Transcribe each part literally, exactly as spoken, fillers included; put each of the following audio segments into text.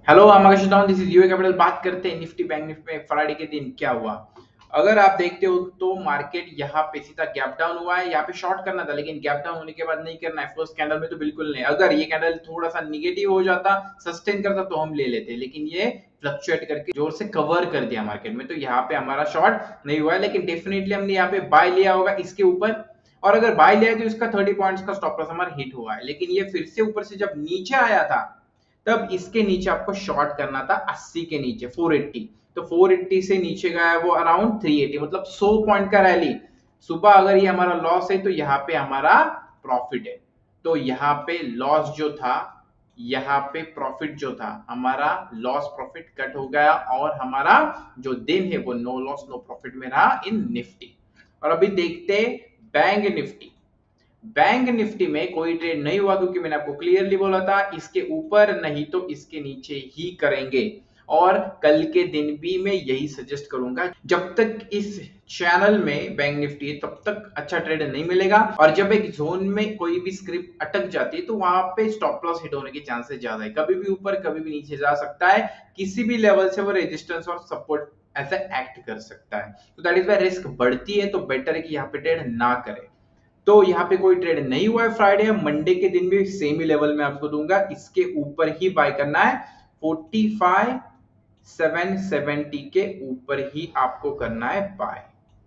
Hello, I'm Akash डाउन, this is UA capital. बात करते हैं निफ्टी बैंक निफ्टी में फ्राइडे के दिन क्या हुआ। अगर आप देखते हो तो मार्केट यहाँ पे सीधा गैप डाउन हुआ है। यहाँ पे शॉर्ट करना था लेकिन गैप डाउन होने के बाद नहीं करना है। फर्स्ट कैंडल में तो बिल्कुल नहीं। अगर ये कैंडल थोड़ा सा निगेटिव हो जाता, सस्टेन करता तो हम ले लेते, लेकिन ये फ्लक्चुएट करके जोर से कवर कर दिया मार्केट में, तो यहाँ पे हमारा शॉर्ट नहीं हुआ है। लेकिन डेफिनेटली हमने यहाँ पे बाय लिया होगा इसके ऊपर, और अगर बाय लिया है तो इसका थर्टी पॉइंट्स का स्टॉप लॉस हमारा हिट हुआ है। लेकिन ये फिर से ऊपर से जब नीचे आया था तब इसके नीचे आपको शॉर्ट करना था अस्सी के नीचे फोर एट्टी। तो फोर एट्टी से नीचे गया है वो अराउंड थ्री एट्टी, मतलब सौ पॉइंट का रैली। सुबह अगर ये हमारा लॉस है तो यहाँ पे हमारा प्रॉफिट है। तो यहाँ पे लॉस जो था, यहाँ पे प्रॉफिट जो था, हमारा लॉस प्रॉफिट कट हो गया और हमारा जो दिन है वो नो लॉस नो प्रॉफिट में रहा इन निफ्टी। और अभी देखते बैंक निफ्टी। बैंक निफ्टी में कोई ट्रेड नहीं हुआ क्योंकि मैंने आपको क्लियरली बोला था इसके ऊपर नहीं तो इसके नीचे ही करेंगे। और कल के दिन भी मैं यही सजेस्ट करूंगा, जब तक इस चैनल में बैंक निफ्टी है तब तक अच्छा ट्रेड नहीं मिलेगा। और जब एक जोन में कोई भी स्क्रिप्ट अटक जाती है तो वहां पे स्टॉप लॉस हिट होने के चांसेस ज्यादा है। कभी भी ऊपर कभी भी नीचे जा सकता है, किसी भी लेवल से वो रेजिस्टेंस और सपोर्ट ऐसा एक्ट कर सकता है। तो दैट इज वाई रिस्क बढ़ती है, तो बेटर है कि यहाँ पे ट्रेड ना करें। तो यहाँ पे कोई ट्रेड नहीं हुआ है फ्राइडे। मंडे के दिन भी सेम ही लेवल में आपको दूंगा, इसके ऊपर ही बाय करना है। फोर्टी फाइव सेवन सेवेंटी के ऊपर ही आपको करना है बाय,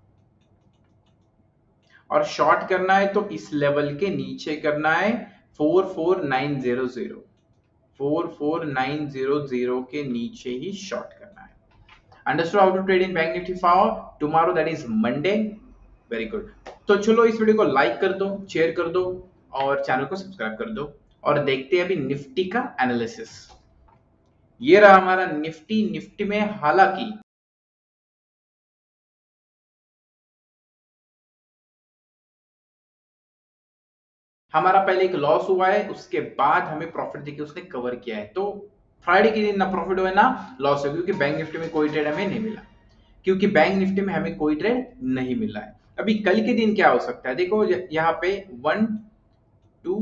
और शॉर्ट करना है तो इस लेवल के नीचे करना है। Four four nine zero zero four four nine zero zero के नीचे ही शॉर्ट करना है। Understood how to trade in Bank Nifty for tomorrow, that is Monday. Very good. तो चलो इस वीडियो को लाइक कर दो, शेयर कर दो और चैनल को सब्सक्राइब कर दो, और देखते हैं अभी निफ्टी का एनालिसिस। ये रहा हमारा निफ्टी। निफ्टी में हालांकि हमारा पहले एक लॉस हुआ है, उसके बाद हमें प्रॉफिट देखिए उसने कवर किया है। तो फ्राइडे के दिन ना प्रॉफिट हुआ ना लॉस है, क्योंकि बैंक निफ्टी में कोई ट्रेड हमें नहीं मिला, क्योंकि बैंक निफ्टी में हमें कोई ट्रेड नहीं मिला है। अभी कल के दिन क्या हो सकता है, देखो यहाँ पे वन टू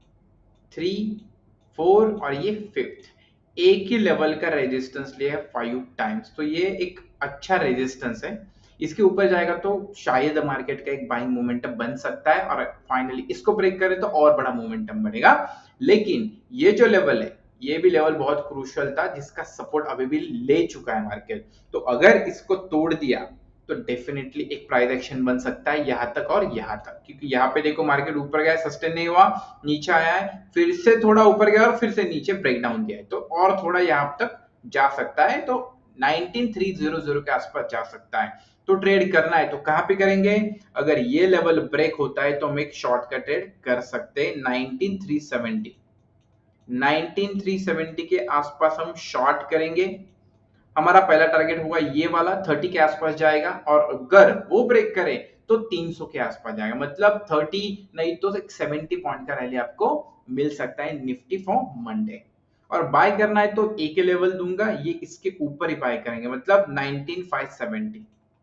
थ्री फोर और ये फिफ्थ एक ही लेवल का रेजिस्टेंस लिया है फाइव टाइम्स, तो ये एक अच्छा रेजिस्टेंस है। इसके ऊपर जाएगा तो शायद मार्केट का एक बाइंग मोमेंटम बन सकता है, और फाइनली इसको ब्रेक करे तो और बड़ा मोमेंटम बढ़ेगा। लेकिन ये जो लेवल है ये भी लेवल बहुत क्रूशियल था, जिसका सपोर्ट अभी भी ले चुका है मार्केट। तो अगर इसको तोड़ दिया तो डेफिनेटली एक प्राइस एक्शन बन सकता है यहाँ तक और यहाँ तक, क्योंकि यहाँ पे देखो मार्केट ऊपर गया, सस्टेन नहीं हुआ, नीचे आया है, फिर से थोड़ा ऊपर गया और फिर से नीचे ब्रेक डाउन दिया है, तो और थोड़ा यहाँ तक जा सकता है। तो नाइनटीन थ्री जीरो जीरो के आसपास जा सकता है। तो ट्रेड करना है तो कहां पे करेंगे, अगर ये लेवल ब्रेक होता है तो हम एक शॉर्ट का ट्रेड कर सकते हैं nineteen three seventy. Nineteen three seventy के आसपास हम शॉर्ट करेंगे। हमारा पहला टारगेट होगा ये वाला, थर्टी के आसपास जाएगा, और अगर वो ब्रेक करे तो तीन सौ के आसपास जाएगा, मतलब थर्टी नहीं तो सेवेंटी पॉइंट का रैली आपको मिल सकता है निफ्टी फॉर मंडे। और बाय करना है तो एक लेवल दूंगा, ये इसके ऊपर ही बाय करेंगे, मतलब nineteen five seventy.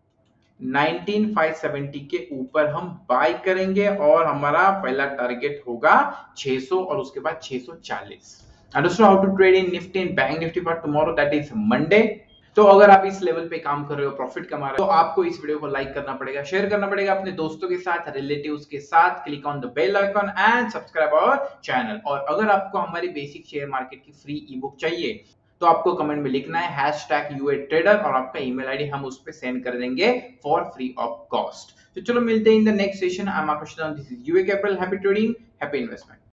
Nineteen five seventy के ऊपर हम बाय करेंगे, और हमारा पहला टारगेट होगा छह सौ और उसके बाद छह सौ चालीस। Understood how to trade in Nifty and Bank Nifty for tomorrow, that is Monday. तो अगर आप इस लेवल पे काम कर रहे हो, प्रॉफिट कमा रहे हो, तो आपको इस वीडियो को लाइक करना पड़ेगा, शेयर करना पड़ेगा अपने दोस्तों के साथ, रिलेटिव्स के साथ। Click on the bell icon and subscribe our channel. और अगर आपको हमारी बेसिक शेयर मार्केट की फ्री ई बुक चाहिए तो आपको कमेंट में लिखना है हैशटैग यूए ट्रेडर, और आपका ईमेल आईडी हम उस पर सेंड कर देंगे फॉर फ्री ऑफ कॉस्ट। तो चलो मिलते हैं in the next session. I am Akash, this is UA Capital. Happy trading, happy investment.